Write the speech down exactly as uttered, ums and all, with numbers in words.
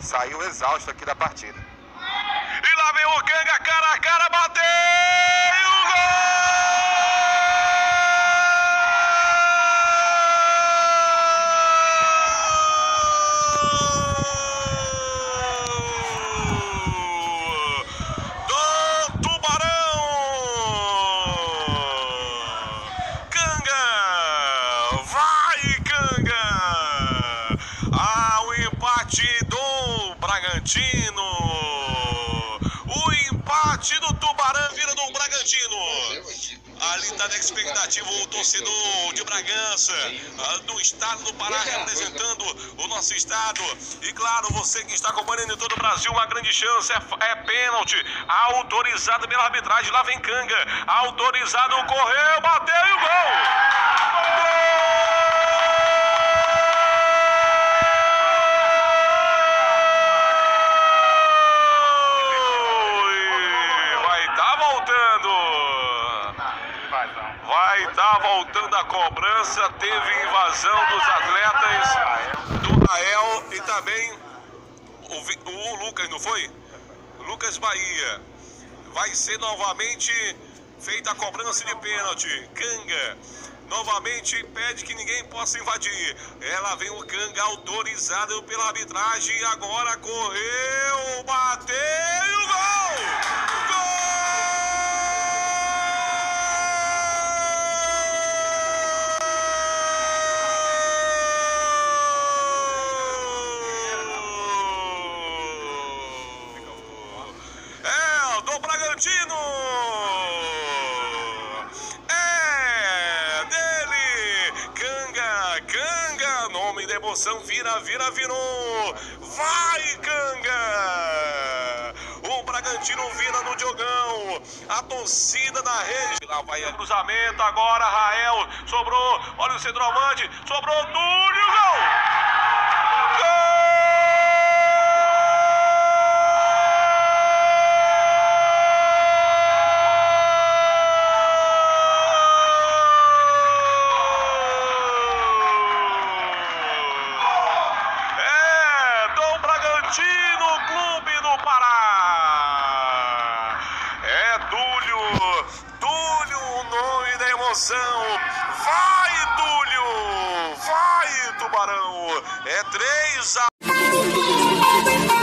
saiu exausto aqui da partida. E lá vem o Kanga, cara a cara, bateu! E o gol do Tubarão! Kanga! Vai, Kanga! Ah, o empate do Bragantino! O empate do Tubarão vira do Bragantino. Ali está na expectativa o torcedor de Bragança, do estado do Pará, representando o nosso estado. E claro, você que está acompanhando em todo o Brasil, uma grande chance, é, é pênalti, autorizado pela arbitragem. Lá vem Kanga, autorizado, correu, bateu e o gol! Gol! Vai estar voltando a cobrança, teve invasão dos atletas do Rael e também o, o Lucas, não foi? Lucas Bahia. Vai ser novamente feita a cobrança de pênalti. Kanga novamente pede que ninguém possa invadir. Ela vem o Kanga autorizado pela arbitragem e agora correu, bateu e o gol! Bragantino! É dele! Kanga, Kanga, nome de emoção, vira, vira, virou! Vai, Kanga! O Bragantino vira no Diogão, a torcida da rede. Lá vai o cruzamento, agora Rael, sobrou, olha o centroavante, sobrou, Túlio, gol! Gol! Bragantino, Clube do Pará. É Túlio, Túlio, o nome da emoção. Vai, Túlio, vai, Tubarão. É três a